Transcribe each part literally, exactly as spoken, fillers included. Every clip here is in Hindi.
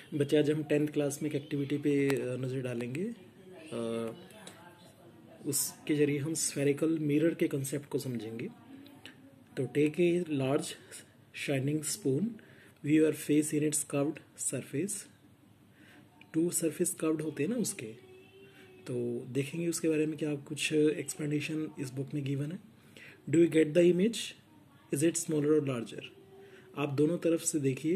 बच्चे आज हम टेंथ क्लास में एक एक्टिविटी पे नज़र डालेंगे। अ, उसके जरिए हम स्फेरिकल मिरर के कंसेप्ट को समझेंगे। तो take a large shining spoon, view your face in its curved surface. Two surface curved होते हैं ना उसके, तो देखेंगे उसके बारे में क्या कुछ एक्सप्लेनेशन इस बुक में गिवन है। Do you get the image? Is it smaller or larger? आप दोनों तरफ से देखिए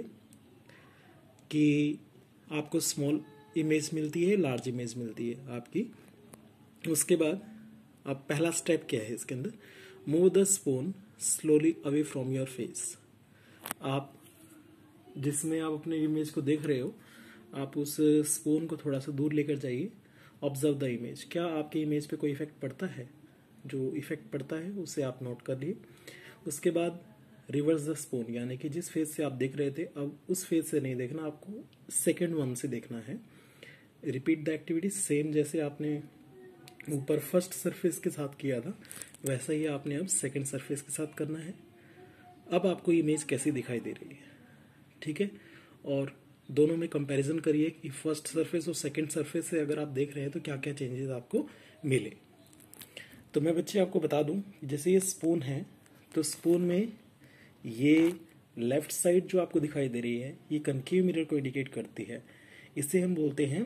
कि आपको स्मॉल इमेज मिलती है, लार्ज इमेज मिलती है आपकी। उसके बाद आप पहला स्टेप क्या है इसके अंदर? Move the spoon slowly away from your face. आप जिसमें आप अपने इमेज को देख रहे हो, आप उस स्पून को थोड़ा सा दूर लेकर जाइए। Observe the image. क्या आपके इमेज पे कोई इफेक्ट पड़ता है? जो इफेक्ट पड़ता है उसे आप नोट कर लिए। उसके बाद रिवर्स द स्पून, यानी कि जिस फेस से आप देख रहे थे अब उस फेस से नहीं देखना, आपको सेकेंड वन से देखना है। रिपीट द एक्टिविटी, सेम जैसे आपने ऊपर फर्स्ट सरफेस के साथ किया था वैसा ही आपने अब सेकेंड सरफेस के साथ करना है। अब आपको इमेज कैसी दिखाई दे रही है, ठीक है? और दोनों में कंपैरिजन करिए कि फर्स्ट सरफेस और सेकेंड सरफेस से अगर आप देख रहे हैं तो क्या क्या चेंजेस आपको मिले। तो मैं बच्चे आपको बता दूं, जैसे ये स्पून है तो स्पून में ये लेफ्ट साइड जो आपको दिखाई दे रही है ये कनकेव मिरर को इंडिकेट करती है। इसे हम बोलते हैं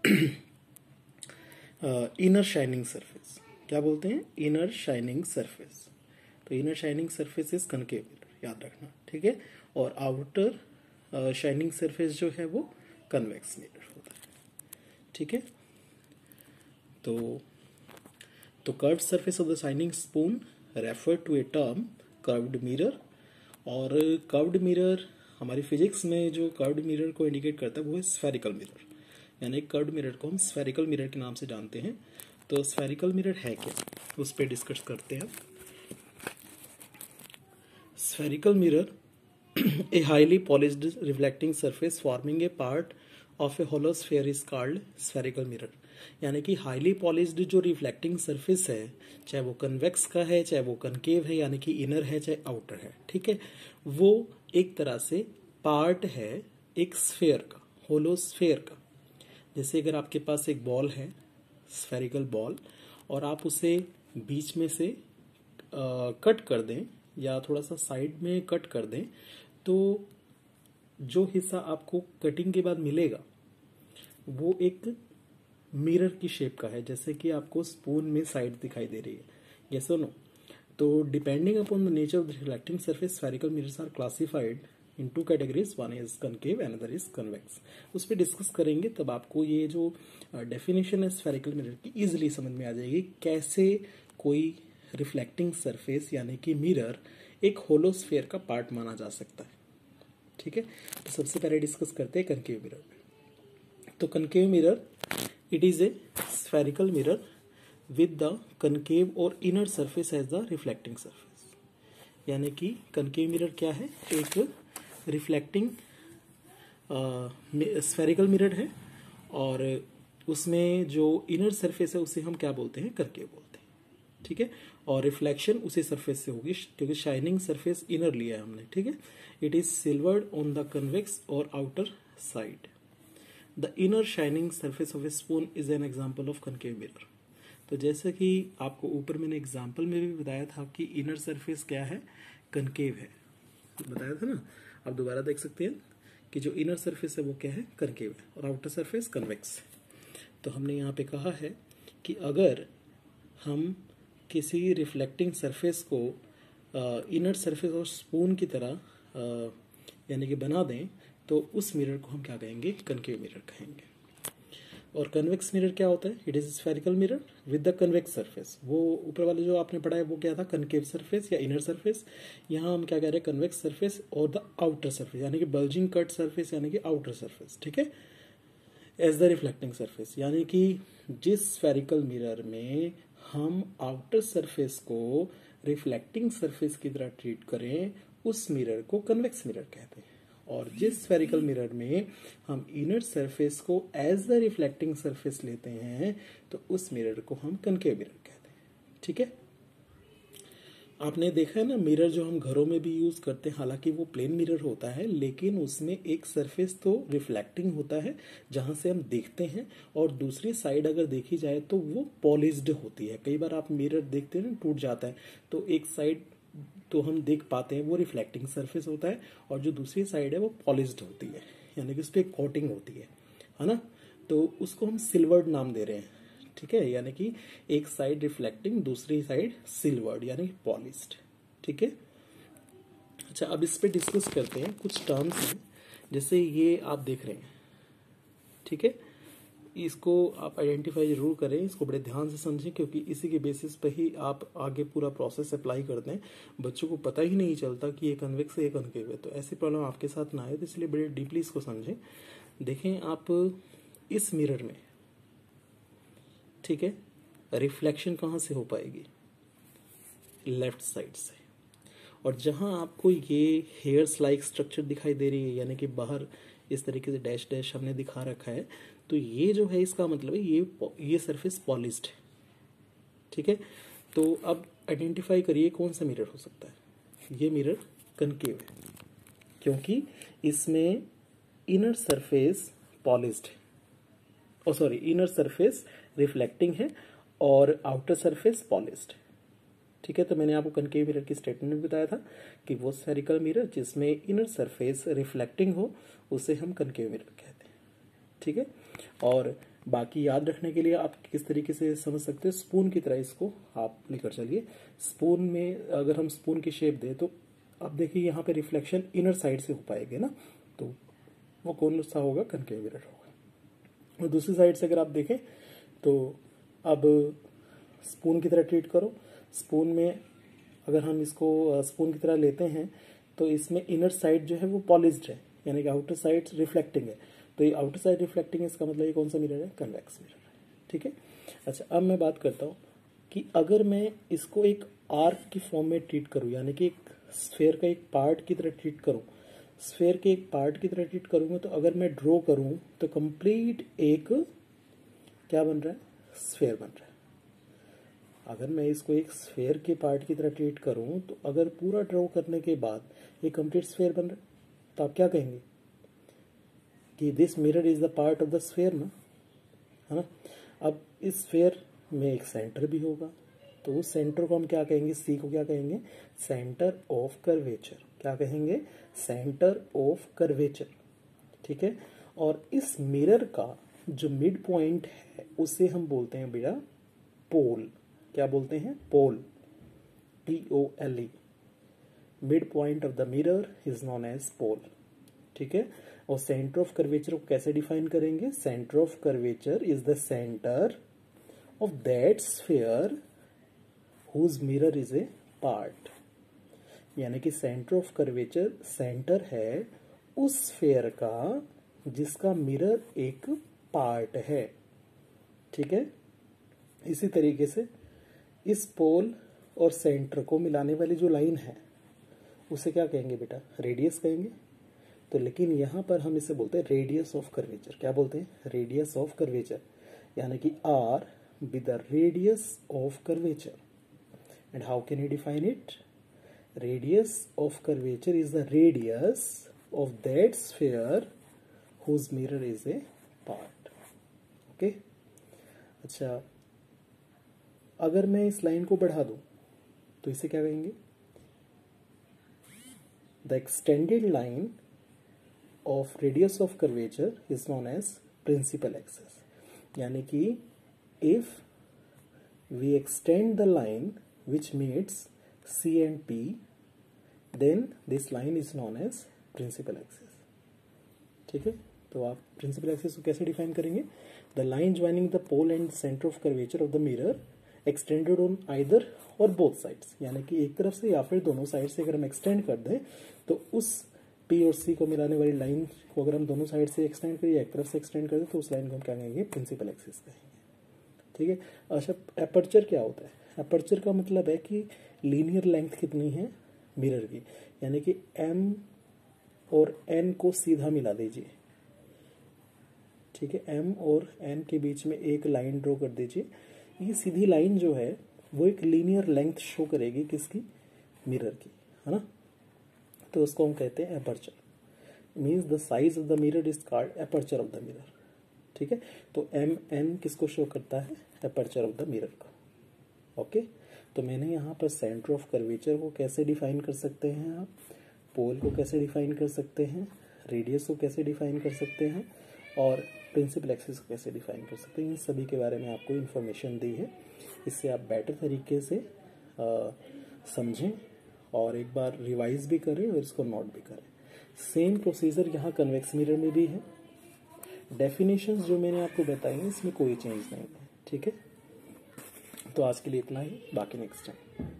इनर शाइनिंग सरफेस। क्या बोलते हैं? Inner shining surface. तो inner shining surface is concave mirror, याद रखना, ठीक है? और आउटर शाइनिंग सरफेस जो है वो कन्वेक्स मिरर होता है, ठीक है? तो तो curved surface of the shining spoon refer to a term curved mirror. और कर्व्ड मिरर हमारी फिजिक्स में जो कर्व्ड मिरर को इंडिकेट करता है वो है स्फेरिकल मिरर, यानी कर्व्ड मिरर को हम स्फेरिकल मिरर के नाम से जानते हैं। तो स्फेरिकल मिरर है क्या, उस पर डिस्कस करते हैं। Spherical mirror a highly polished reflecting surface forming a part of a hollow sphere is called spherical mirror. यानी कि हाईली पॉलिश्ड जो रिफ्लेक्टिंग सरफेस है, चाहे वो कन्वेक्स का है चाहे वो कनकेव है, यानी कि इनर है चाहे आउटर है, ठीक है? वो एक तरह से पार्ट है एक स्फीयर का, होलो स्फीयर का। जैसे अगर आपके पास एक बॉल है, स्फेरिकल बॉल, और आप उसे बीच में से आ, कट कर दें या थोड़ा सा साइड में कट कर दें, तो जो हिस्सा आपको कटिंग के बाद मिलेगा वो एक मिरर की शेप का है, जैसे कि आपको स्पून में साइड दिखाई दे रही है। Yes or no? तो depending upon the nature of the reflecting surface spherical mirrors are classified in two categories, one is concave another is convex. उस पर डिस्कस करेंगे, तब आपको ये जो डेफिनेशन है स्फेरिकल मिरर की इजीली समझ में आ जाएगी। कैसे कोई रिफ्लेक्टिंग सरफेस यानी कि मिरर एक होलो स्फीयर का पार्ट माना जा सकता है, ठीक है? तो सबसे पहले डिस्कस करते हैं कनकेव मिरर। तो concave mirror it is a spherical mirror with the concave or inner surface as the reflecting surface. यानी कि कनकेव मिरर क्या है? एक रिफ्लेक्टिंग स्फेरिकल मिरर है, और उसमें जो इनर सरफेस है उसे हम क्या बोलते हैं? कनकेव बोलते हैं, ठीक है? और रिफ्लेक्शन उसी सरफेस से होगी क्योंकि शाइनिंग सरफेस इनर लिया है हमने, ठीक है? It is silvered on the convex or outer side. The inner shining surface of a spoon is an example of concave mirror. तो जैसे कि आपको ऊपर मैंने एग्जाम्पल में भी बताया था कि इनर सरफेस क्या है? कनकेव है, बताया था ना? आप दोबारा देख सकते हैं कि जो इनर सरफेस है वो क्या है? कनकेव है, और आउटर सरफेस कन्वेक्स है। तो हमने यहाँ पे कहा है कि अगर हम किसी रिफ्लेक्टिंग सरफेस को इनर सरफेस और स्पून की तरह यानी कि बना दें, तो उस मिरर को हम क्या कहेंगे? कनकेव मिरर कहेंगे। और कन्वेक्स मिरर क्या होता है? It is spherical mirror with the convex surface. वो ऊपर वाले जो आपने पढ़ा है वो क्या था? कनकेव सरफेस या इनर सरफेस। यहाँ हम क्या कह रहे हैं? Convex surface or the outer surface, यानी कि बल्जिंग कट सरफेस यानी कि आउटर सरफेस, ठीक है? एज द रिफ्लेक्टिंग सरफेस, यानी कि जिस स्फेरिकल मिरर में हम आउटर सरफेस को रिफ्लेक्टिंग सरफेस की तरह ट्रीट करें उस मिरर को कन्वेक्स मिरर कहते हैं। और जिस स्फेरिकल मिरर में हम इनर सरफेस को एज द रिफ्लेक्टिंग सरफेस लेते हैं तो उस मिरर को हम कनकेव मिरर कहते हैं, ठीक है? आपने देखा है ना, मिरर जो हम घरों में भी यूज करते हैं, हालांकि वो प्लेन मिरर होता है, लेकिन उसमें एक सरफेस तो रिफ्लेक्टिंग होता है जहां से हम देखते हैं, और दूसरी साइड अगर देखी जाए तो वो पॉलिश्ड होती है। कई बार आप मिरर देखते हैं ना, टूट जाता है, तो एक साइड तो हम देख पाते हैं वो रिफ्लेक्टिंग सरफेस होता है, और जो दूसरी साइड है वो पॉलिश्ड होती है, यानी कि उस पर कोटिंग होती है है ना। तो उसको हम सिल्वर्ड नाम दे रहे हैं, ठीक है, यानी कि एक साइड रिफ्लेक्टिंग, दूसरी साइड सिल्वर्ड यानी पॉलिश्ड, ठीक है। अच्छा, अब इस पे डिस्कस करते हैं कुछ टर्म्स हैं, जैसे ये आप देख रहे हैं, ठीक है, इसको आप आइडेंटिफाई जरूर करें, इसको बड़े ध्यान से समझें, क्योंकि इसी के बेसिस पे ही आप आगे पूरा प्रोसेस अप्लाई करते हैं। बच्चों को पता ही नहीं चलता कि ये कन्वेक्स है ये कनकेव है, तो ऐसी प्रॉब्लम आपके साथ ना आए, तो इसलिए बड़े डीपली इसको समझें। देखें आप इस मिरर में, ठीक है, रिफ्लेक्शन कहाँ से हो पाएगी, लेफ्ट साइड से, और जहां आपको ये हेयर्स लाइक स्ट्रक्चर दिखाई दे रही है, यानी कि बाहर इस तरीके से डैश डैश हमने दिखा रखा है, तो ये जो है इसका मतलब है ये ये सरफेस पॉलिश्ड है, ठीक है। तो अब आइडेंटिफाई करिए कौन सा मिरर हो सकता है। ये मिरर कनकेव है, क्योंकि इसमें इनर सरफेस पॉलिश्ड है, oh sorry inner surface reflecting है और आउटर सरफेस पॉलिश्ड, ठीक है। तो मैंने आपको कनकेव मिरर की स्टेटमेंट में बताया था कि वो स्फेरिकल मिरर जिसमें इनर सरफेस रिफ्लेक्टिंग हो उसे हम कनकेव मिरर कहते हैं, ठीक है। और बाकी याद रखने के लिए आप किस तरीके से समझ सकते हैं, स्पून की तरह इसको आप लेकर चलिए। स्पून में अगर हम स्पून की शेप दें तो अब देखिए यहाँ पे रिफ्लेक्शन इनर साइड से हो पाएगी ना, तो वो कौन सा होगा, कनकेव मिरर होगा। और दूसरी साइड से अगर आप देखें तो अब स्पून की तरह ट्रीट करो। स्पून में अगर हम इसको स्पून की तरह लेते हैं तो इसमें इनर साइड जो है वो पॉलिश्ड है, यानी कि आउटर साइड रिफ्लेक्टिंग है, तो ये आउटर साइड रिफ्लेक्टिंग है, इसका मतलब ये कौन सा मिरर है, कन्वेक्स मिरर है, ठीक है। अच्छा, अब मैं बात करता हूँ कि अगर मैं इसको एक आर्क की फॉर्म में ट्रीट करूँ, यानी कि एक स्फेयर का एक पार्ट की तरह ट्रीट करूँ, स्फेयर के एक पार्ट की तरह ट्रीट करूँगा, तो अगर मैं ड्रॉ करूँ तो कंप्लीट एक क्या बन रहा है, स्फेयर बन रहा है। अगर मैं इसको एक स्फेयर के पार्ट की तरह ट्रीट करूं तो अगर पूरा ड्रॉ करने के बाद ये कंप्लीट स्फेयर बन रहा है, तो आप क्या कहेंगे कि this mirror is the part of the sphere ना, है ना। अब इस स्फेयर में एक सेंटर भी होगा, तो उस सेंटर को हम क्या कहेंगे, सी को क्या कहेंगे, सेंटर ऑफ कर्वेचर, क्या कहेंगे, सेंटर ऑफ कर्वेचर, ठीक है। और इस मिरर का जो मिड पॉइंट है उसे हम बोलते हैं बेटा पोल, क्या बोलते हैं, pole, T O L E, mid point of the mirror is known as pole, ठीक है। और सेंटर ऑफ कर्वेचर को कैसे डिफाइन करेंगे, centre of curvature is the centre of that sphere whose mirror is a part, यानी कि सेंटर ऑफ कर्वेचर सेंटर है उस स्फीयर का जिसका मिरर एक पार्ट है, ठीक है। इसी तरीके से इस पोल और सेंटर को मिलाने वाली जो लाइन है उसे क्या कहेंगे बेटा, रेडियस कहेंगे। तो लेकिन यहाँ पर हम इसे बोलते हैं रेडियस ऑफ कर्वेचर, क्या बोलते हैं, रेडियस ऑफ कर्वेचर, यानी कि R be the radius of curvature. And how can you define it, radius of curvature is the radius of that sphere whose mirror is a part, okay. अच्छा, अगर मैं इस लाइन को बढ़ा दूं तो इसे क्या कहेंगे, the extended line of radius of curvature is known as principal axis, यानी कि if we extend the line which meets C and P then this line is known as principal axis, ठीक है। तो आप प्रिंसिपल एक्सिस को कैसे डिफाइन करेंगे, the line joining the pole and centre of curvature of the mirror extended on either or both sides, यानी कि एक तरफ से या फिर दोनों साइड से अगर हम एक्सटेंड कर दें तो उस पी और सी को मिलाने वाली लाइन को अगर हम दोनों साइड से एक्सटेंड करें या एक तरफ से एक्सटेंड कर दें तो उस लाइन को हम क्या कहेंगे, प्रिंसिपल एक्सिस कहेंगे, ठीक है। अच्छा, एपर्चर क्या होता है, एपर्चर का मतलब है कि लीनियर लेंथ कितनी है मिरर की, यानी कि एम और एन को सीधा मिला दीजिए, ठीक है, एम और एन के बीच में एक लाइन ड्रॉ कर दीजिए। ये सीधी लाइन जो है वो एक लीनियर लेंथ शो करेगी, किसकी, मिरर की, है ना। तो उसको हम कहते हैं aperture, means the size of the mirror is called aperture of the mirror, ठीक है। तो एम एन किसको शो करता है, एपर्चर ऑफ द मिरर को। ओके, तो मैंने यहाँ पर सेंटर ऑफ कर्वेचर को कैसे डिफाइन कर सकते हैं आप, पोल को कैसे डिफाइन कर सकते हैं, रेडियस को कैसे डिफाइन कर सकते हैं, और प्रिंसिपल एक्सिस को कैसे डिफाइन कर सकते हैं, इन सभी के बारे में आपको इन्फॉर्मेशन दी है। इससे आप बेटर तरीके से समझें और एक बार रिवाइज भी करें और इसको नोट भी करें। सेम प्रोसीजर यहाँ कन्वेक्स मिरर में भी है। डेफिनेशंस जो मैंने आपको बताई हैं इसमें कोई चेंज नहीं है, ठीक है। तो आज के लिए इतना ही, बाकी नेक्स्ट टाइम।